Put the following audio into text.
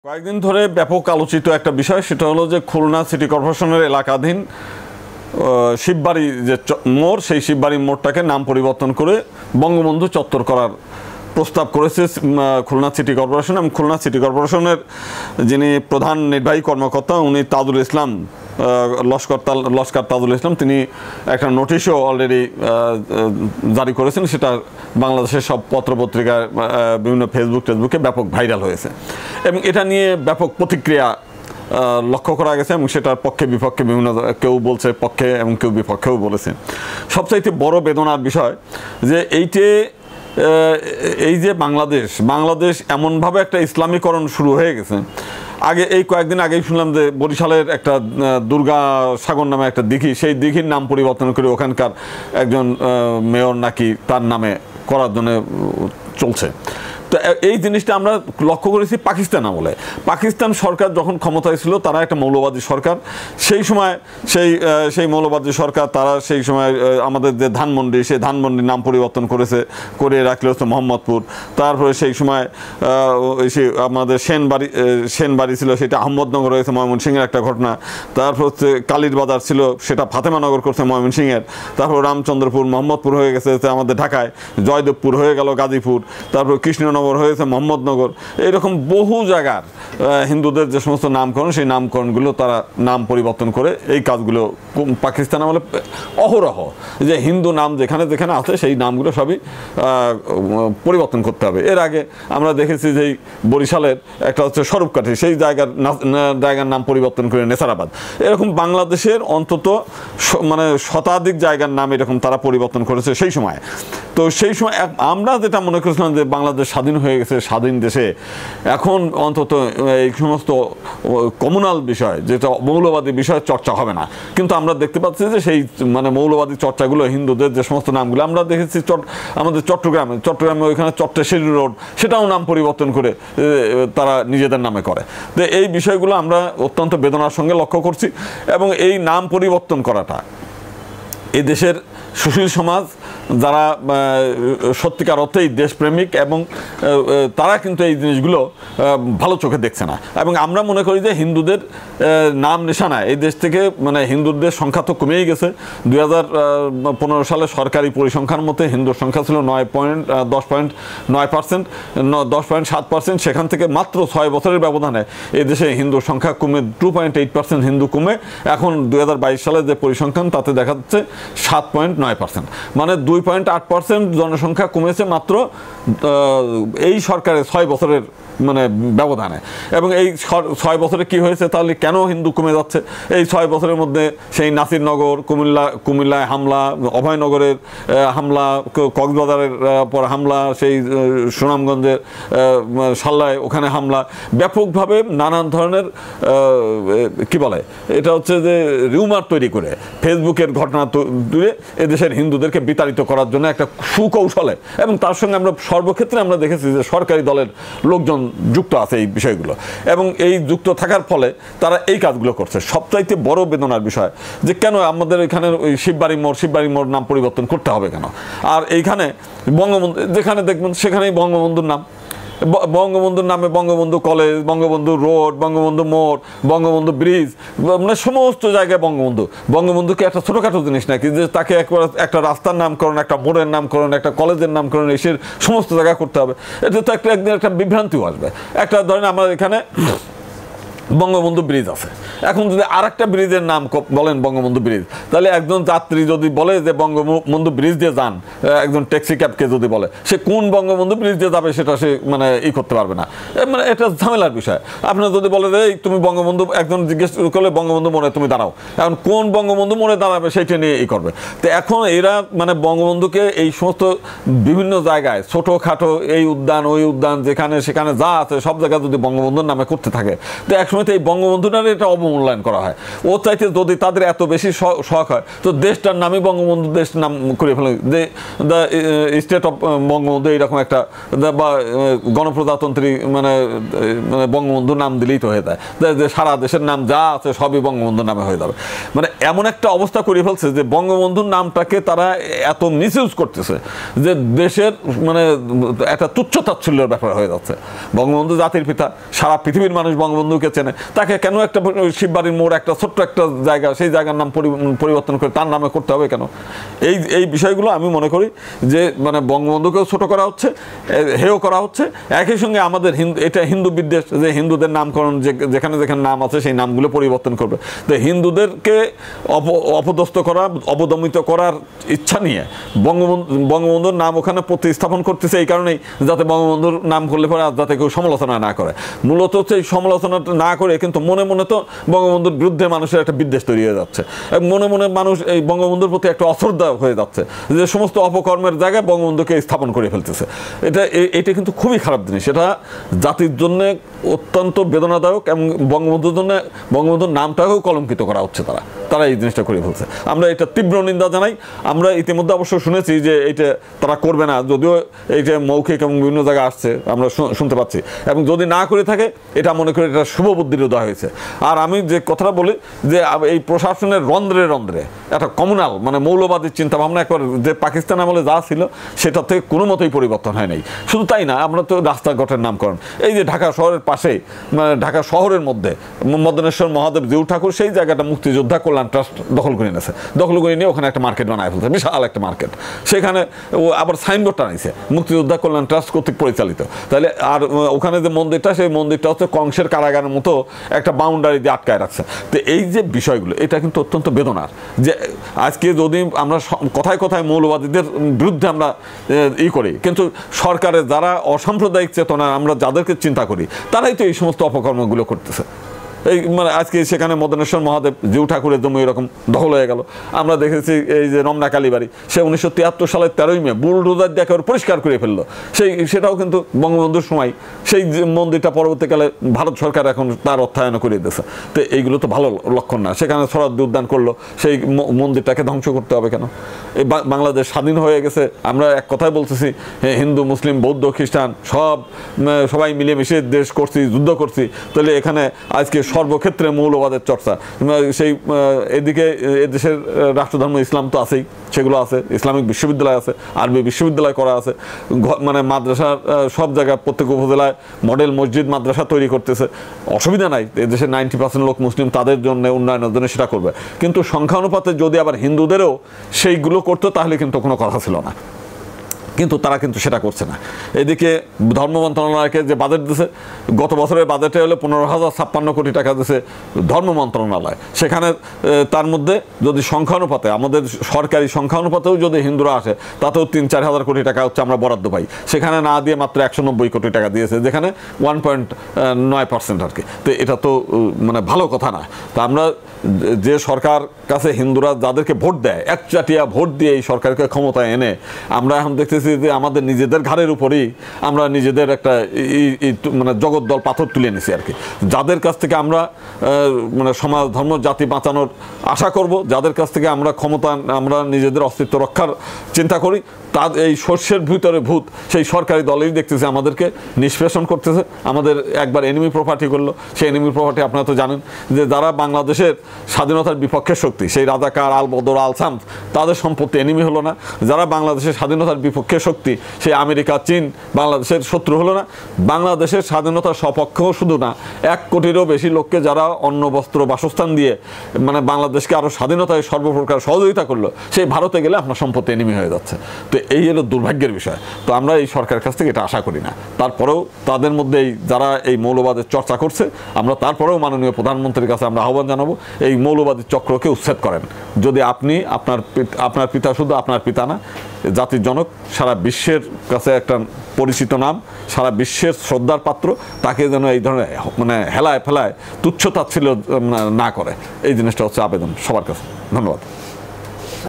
কয়েকদিন ধরে ব্যাপক আলোচিত একটা বিষয়, সেটা হলো যে খুলনা সিটি কর্পোরেশনের এলাকাধীন শিববাড়ি যে মোড়, সেই শিববাড়ি মোড়টাকে নাম পরিবর্তন করে বঙ্গবন্ধু চত্বর করার প্রস্তাব করেছে খুলনা সিটি কর্পোরেশন। এবং খুলনা সিটি কর্পোরেশনের যিনি প্রধান নির্বাহী কর্মকর্তা, উনি তাজুল ইসলাম, লস্কর তাজুল ইসলাম, তিনি একটা নোটিশও অলরেডি জারি করেছেন। সেটা বাংলাদেশের সব পত্রপত্রিকায়, বিভিন্ন ফেসবুকে ব্যাপক ভাইরাল হয়েছে এবং এটা নিয়ে ব্যাপক প্রতিক্রিয়া লক্ষ্য করা গেছে এবং সেটার পক্ষে বিপক্ষে বিভিন্ন, কেউ বলছে পক্ষে এবং কেউ বিপক্ষেও বলেছে। সবচাইতে বড় বেদনার বিষয় যে এই যে বাংলাদেশ এমনভাবে একটা ইসলামীকরণ শুরু হয়ে গেছে। এই কয়েকদিন আগেই শুনলাম যে বরিশালের একটা দুর্গা সাগর নামে একটা দিঘি, সেই দিঘির নাম পরিবর্তন করে ওখানকার একজন মেয়র নাকি তার নামে করার জন্য চলছে। তো এই জিনিসটা আমরা লক্ষ্য করেছি পাকিস্তান আমলে। পাকিস্তান সরকার যখন ক্ষমতায় ছিল, তারা একটা মৌলবাদী সরকার। সেই সময় সেই মৌলবাদী সরকার, তারা সেই সময় আমাদের যে ধানমন্ডি, সেই ধানমন্ডির নাম পরিবর্তন করে রাখলে হচ্ছে মোহাম্মদপুর। তারপরে সেই সময় আমাদের সেনবাড়ি ছিল, সেটা আহমদনগর হয়েছে ময়মনসিংহের একটা ঘটনা। তারপর হচ্ছে কালীর বাজার ছিল, সেটা ফাতেমানগর করছে ময়মনসিংহের। তারপর রামচন্দ্রপুর, মোহাম্মদপুর হয়ে গেছে আমাদের ঢাকায়, জয়দেবপুর হয়ে গেল গাজীপুর, তারপর কৃষ্ণনগর হয়েছে মোহাম্মদনগর। এইরকম বহু জায়গার হিন্দুদের যে সমস্ত নামকরণ, সেই নামকরণগুলো তারা নাম পরিবর্তন করে এই কাজগুলো পাকিস্তান আমলে অহরহ, যে হিন্দু নাম যেখানে যেখানে আছে সেই নামগুলো সবই পরিবর্তন করতে হবে। এর আগে আমরা দেখেছি যে বরিশালের একটা হচ্ছে স্বরূপকাঠি, সেই জায়গার নাম পরিবর্তন করে নেসারাবাদ। এরকম বাংলাদেশের অন্তত মানে শতাধিক জায়গার নাম এরকম তারা পরিবর্তন করেছে সেই সময়। তো সেই সময় আমরা যেটা মনে করেছিলাম যে বাংলাদেশ স্বাধীন হয়ে গেছে, স্বাধীন দেশে এখন অন্তত এই সমস্ত কমিউনাল বিষয়, যেটা মৌলবাদী বিষয়ের চর্চা হবে না। কিন্তু আমরা দেখতে পাচ্ছি যে সেই মানে মৌলবাদী চর্চাগুলো, হিন্দুদের যে সমস্ত নামগুলো আমরা দেখেছি আমাদের চট্টগ্রামে ওইখানে চট্টেশ্বরী রোড, সেটাও নাম পরিবর্তন করে তারা নিজেদের নামে করে। তো এই বিষয়গুলো আমরা অত্যন্ত বেদনার সঙ্গে লক্ষ্য করছি। এবং এই নাম পরিবর্তন করাটা এই দেশের সুশীল সমাজ, যারা সত্যিকার অর্থেই দেশপ্রেমিক, এবং তারা কিন্তু এই জিনিসগুলো ভালো চোখে দেখছে না। এবং আমরা মনে করি যে হিন্দুদের নাম নিশানা এই দেশ থেকে, মানে হিন্দুদের সংখ্যা তো কমেই গেছে। 2015 সালে সরকারি পরিসংখ্যার মতে হিন্দুর সংখ্যা ছিল 10.9%, 10.7%। সেখান থেকে মাত্র 6 বছরের ব্যবধানে এই দেশে হিন্দুর সংখ্যা কমে 2.8% হিন্দু কমে এখন 2022 সালে যে পরিসংখ্যান, তাতে দেখা যাচ্ছে 7.9%, মানে 2.8% জনসংখ্যা কমেছে মাত্র এই সরকারের 6 বছরের মানে ব্যবধানে। এবং এই 6 বছরে কি হয়েছে, তাহলে কেন হিন্দু কমে যাচ্ছে? এই 6 বছরের মধ্যে সেই নাসিরনগর, কুমিল্লায় হামলা, অভয়নগরের হামলা, কক্সবাজারের পর হামলা, সেই সুনামগঞ্জের সাল্লায় ওখানে হামলা, ব্যাপকভাবে নানান ধরনের কি বলে, এটা হচ্ছে যে রিউমার তৈরি করে ফেসবুকের ঘটনা তুলে এদেশের হিন্দুদেরকে বিতাড়িত করার জন্য একটা সুকৌশলে। এবং তার সঙ্গে আমরা সর্বক্ষেত্রে আমরা দেখেছি যে সরকারি দলের লোকজন যুক্ত আছে এই বিষয়গুলো, এবং এই যুক্ত থাকার ফলে তারা এই কাজগুলো করছে। সবচাইতে বড় বেদনার বিষয় যে কেন আমাদের এখানে ওই শিববাড়ি মোড় নাম পরিবর্তন করতে হবে কেন? আর এইখানে বঙ্গবন্ধু যেখানে দেখবেন সেখানেই বঙ্গবন্ধুর নাম, বঙ্গবন্ধুর নামে বঙ্গবন্ধু কলেজ, বঙ্গবন্ধু রোড, বঙ্গবন্ধু মোড়, বঙ্গবন্ধু ব্রিজ, মানে সমস্ত জায়গায় বঙ্গবন্ধুকে একটা ছোটোখাটো জিনিস নাকি যে তাকে একটা রাস্তার নামকরণ, একটা মোড়ের নামকরণ, একটা কলেজের নামকরণ এসে সমস্ত জায়গায় করতে হবে? এটা তো একদিন একটা বিভ্রান্তিও আসবে। একটা ধরেন আমরা এখানে বঙ্গবন্ধু ব্রিজ আছে, এখন যদি আর একটা ব্রিজের নাম বলেন বঙ্গবন্ধু ব্রিজ, তাহলে একজন যাত্রী যদি বলে যে বঙ্গবন্ধু ব্রিজ দিয়ে যান, একজন ট্যাক্সি ক্যাবকে যদি বলে, সে কোন বঙ্গবন্ধু ব্রিজ দিয়ে যাবে সেটা সে মানে করতে পারবে না। মানে এটা ঝামেলার বিষয়। আপনার যদি বলে যে তুমি বঙ্গবন্ধু, একজন জিজ্ঞেস করলে বঙ্গবন্ধু মোড়ে তুমি দাঁড়াও, এখন কোন বঙ্গবন্ধু মোড়ে দাঁড়াবে সেইটা নিয়ে করবে। তো এখন এরা মানে বঙ্গবন্ধুকে এই সমস্ত বিভিন্ন জায়গায় ছোটোখাটো এই উদ্যান ওই উদ্যান যেখানে সেখানে যা আছে সব জায়গায় যদি বঙ্গবন্ধুর নামে করতে থাকে, তো একসময় এই বঙ্গবন্ধুটার এটা অবমূল্যায়ন করা হয়। ও চাইতে যদি তাদের এত বেশি শখ হয়, তো দেশটার নামই বঙ্গবন্ধু দেশ নাম করে ফেলে, যে দ্য স্টেট অফ বঙ্গবন্ধু এইরকম একটা, বা গণপ্রজাতন্ত্রী মানে বঙ্গবন্ধুর নাম দিলেই তো হয়ে যায়, যে সারা দেশের নাম যা আছে সবই বঙ্গবন্ধুর নামে হয়ে যাবে। মানে এমন একটা অবস্থা করে ফেলছে যে বঙ্গবন্ধুর নামটাকে তারা এত মিসইউজ করতেছে যে দেশের মানে একটা তুচ্ছ তাচ্ছিল্যের ব্যাপার হয়ে যাচ্ছে। বঙ্গবন্ধু জাতির পিতা, সারা পৃথিবীর মানুষ বঙ্গবন্ধুকে চেনে, তাকে কেন একটা শিববাড়ির মোড় একটা ছোট্ট একটা জায়গা, সেই জায়গার নাম পরিবর্তন করে তার নামে করতে হবে কেন? এই বিষয়গুলো আমি মনে করি যে মানে বঙ্গবন্ধুকেও ছোট করা হচ্ছে, হেয় করা হচ্ছে। একই সঙ্গে আমাদের এটা হিন্দু বিদ্বেষ, যে হিন্দুদের নামকরণ যেখানে যেখানে নাম আছে সেই নামগুলো পরিবর্তন করবে। তো হিন্দুদেরকে অপদস্থ করা, অবদমিত করার ইচ্ছা নিয়ে বঙ্গবন্ধুর নাম ওখানে প্রতিস্থাপন করতেছে এই কারণেই, যাতে বঙ্গবন্ধুর নাম করলে পরে আর যাতে কেউ সমালোচনা না করে। মূলত হচ্ছে এই সমালোচনা না করে কিন্তু মনে মনে তো বঙ্গবন্ধুর বিরুদ্ধে মানুষের একটা বিদ্বেষ তৈরি হয়ে যাচ্ছে, মনে মনে মানুষ এই বঙ্গবন্ধুর প্রতি একটা অশ্রদ্ধা হয়ে যাচ্ছে, যে সমস্ত অপকর্মের জায়গায় বঙ্গবন্ধুকে স্থাপন করে ফেলতেছে। এটা কিন্তু খুবই খারাপ জিনিস, এটা জাতির জন্য অত্যন্ত বেদনাদায়ক এবং বঙ্গবন্ধুর নামটাকেও কলঙ্কিত করা হচ্ছে। তারা এই জিনিসটা করে ফেলছে। আমরা এটা তীব্র নিন্দা জানাই। আমরা ইতিমধ্যে অবশ্য শুনেছি যে এইটা তারা করবে না, যদিও এইটা মৌখিক এবং বিভিন্ন জায়গায় আসছে, আমরা শুনতে পাচ্ছি। এবং যদি না করে থাকে এটা মনে করি এটা শুভ বুদ্ধির উদয় হয়েছে। আর আমি যে কথাটা বলি যে এই প্রশাসনের রন্ধ্রে রন্ধ্রে একটা কমিউনাল মানে মৌলবাদী চিন্তাভাবনা একবার যে পাকিস্তান আমলে যা ছিল সেটা থেকে কোনো মতেই পরিবর্তন হয় নাই। শুধু তাই না, আমরা তো রাস্তাঘাটের নামকরণ, এই যে ঢাকা শহরের পাশে মানে ঢাকা শহরের মধ্যে মদনেশ্বর মহাদেব জিউ ঠাকুর সেই জায়গাটা মুক্তিযোদ্ধা কল্যাণ ট্রাস্ট দখল করে নিয়েছে। দখল করে নিয়ে ওখানে একটা মার্কেট বানায় ফেলছে, বিশাল একটা মার্কেট। সেখানে ও আবার সাইনবোর্ড টানাইছে মুক্তিযোদ্ধা কল্যাণ ট্রাস্ট কর্তৃক পরিচালিত। তাহলে আর ওখানে যে মন্দিরটা, সেই মন্দিরটা হচ্ছে কংসের কারাগারের মতো একটা বাউন্ডারি দিয়ে আটকায় রাখছে। তো এই যে বিষয়গুলো, এটা কিন্তু অত্যন্ত বেদনার যে আজকে যদি আমরা কথায় কথায় মৌলবাদীদের বিরুদ্ধে আমরা করি, কিন্তু সরকারের যারা অসাম্প্রদায়িক চেতনা আমরা যাদেরকে চিন্তা করি তারাই তো এই সমস্ত অপকর্মগুলো করতেছে। এই মানে আজকে সেখানে মদনেশ্বর মহাদেব জিউ ঠাকুরের জমি এরকম দখল হয়ে গেল। আমরা দেখেছি এই যে রমনা কালীবাড়ি, সে 1973 সালের 13ই মে বুলডোজার দিয়ে একেবারে পরিষ্কার করে ফেললো। সেটাও কিন্তু বঙ্গবন্ধুর সময় সেই মন্দিরটা পরবর্তীকালে ভারত সরকার এখন তার অর্থায়ন করে দিয়েছে। তো এইগুলো তো ভালো লক্ষণ না। সেখানে সরাদ্দি উদ্যান করলো, সেই মন্দিরটাকে ধ্বংস করতে হবে কেন? এই বাংলাদেশ স্বাধীন হয়ে গেছে, আমরা এক কথাই বলতেছি হিন্দু মুসলিম বৌদ্ধ খ্রিস্টান সবাই মিলেমিশে দেশ করছি, যুদ্ধ করছি। তাহলে এখানে আজকে সর্বক্ষেত্রে মৌলবাদের চর্চা। সেই এদিকে এদেশের রাষ্ট্রধর্ম ইসলাম তো আছেই, সেগুলো আছে, ইসলামিক বিশ্ববিদ্যালয় আছে, আরবি বিশ্ববিদ্যালয় করা আছে, মানে মাদ্রাসা সব জায়গায় প্রত্যেক উপজেলায় মডেল মসজিদ মাদ্রাসা তৈরি করতেছে। অসুবিধা নাই, এদেশের 90% লোক মুসলিম, তাদের জন্য উন্নয়নের জন্য সেটা করবে। কিন্তু সংখ্যানুপাতে যদি আবার হিন্দুদেরও সেইগুলো করতো তাহলে কিন্তু কোনো কথা ছিল না। কিন্তু তারা কিন্তু সেটা করছে না। এদিকে ধর্ম মন্ত্রণালয়কে যে বাজেট দিয়েছে, গত বছরের বাজেটে হলে 15,056 কোটি টাকা দিয়েছে ধর্ম মন্ত্রণালয়। সেখানে তার মধ্যে যদি সংখ্যানুপাতে আমাদের সরকারি সংখ্যানুপাতেও যদি হিন্দুরা আসে তাতেও 3-4 হাজার কোটি টাকা হচ্ছে আমরা বরাদ্দ পাই। সেখানে না দিয়ে মাত্র 190 কোটি টাকা দিয়েছে, যেখানে 1.9% আর কি। তো এটা তো মানে ভালো কথা না। তো আমরা যে সরকার কাছে হিন্দুরা যাদেরকে ভোট দেয়, একচাটিয়া ভোট দিয়ে এই সরকারকে ক্ষমতায় এনে আমরা এখন দেখতেছি যে আমাদের নিজেদের ঘাড়ের উপরেই আমরা নিজেদের একটা মানে জগদ্দল পাথর তুলে নিছি আর কি। যাদের কাছ থেকে আমরা মানে সমাজ ধর্ম জাতি বাঁচানোর আশা করব, যাদের কাছ থেকে আমরা ক্ষমতা আমরা নিজেদের অস্তিত্ব রক্ষার চিন্তা করি, তার এই শস্যের ভিতরে ভূত সেই সরকারি দলেই দেখতেছে আমাদেরকে নিষ্পেষণ করতেছে। আমাদের একবার এনিমি প্রপার্টি করলো, সেই এনিমি প্রপার্টি আপনারা তো জানেন যে যারা বাংলাদেশের স্বাধীনতার বিপক্ষের শক্তি, সেই রাজাকার আল বদর আল শামস, তাদের সম্পত্তি এনিমি হলো না। যারা বাংলাদেশের স্বাধীনতার বিপক্ষের শক্তি, সেই আমেরিকা চীন বাংলাদেশের শত্রু হলো না। বাংলাদেশের স্বাধীনতার সপক্ষেও শুধু না, 1 কোটিরও বেশি লোককে যারা অন্ন বস্ত্র বাসস্থান দিয়ে মানে বাংলাদেশকে আরও স্বাধীনতায় সর্বপ্রকার সহযোগিতা করলো, সেই ভারতে গেলে আপনার সম্পত্তি এনিমি হয়ে যাচ্ছে। তো এই হলো দুর্ভাগ্যের বিষয়। তো আমরা এই সরকারের কাছ থেকে এটা আশা করি না। তারপরেও তাদের মধ্যে যারা এই মৌলবাদের চর্চা করছে, আমরা তারপরেও মাননীয় প্রধানমন্ত্রীর কাছে আমরা আহ্বান জানাবো এই মৌলবাদী চক্রকে উচ্ছেদ করেন। যদি আপনি আপনার পিতা শুধু আপনার পিতা না, জাতির জনক, সারা বিশ্বের কাছে একটা পরিচিত নাম, সারা বিশ্বের শ্রদ্ধার পাত্র, তাকে যেন এই ধরনের মানে হেলায় ফেলায় তুচ্ছ তাচ্ছিল্য না করে, এই জিনিসটা হচ্ছে আবেদন সবার কাছে। ধন্যবাদ।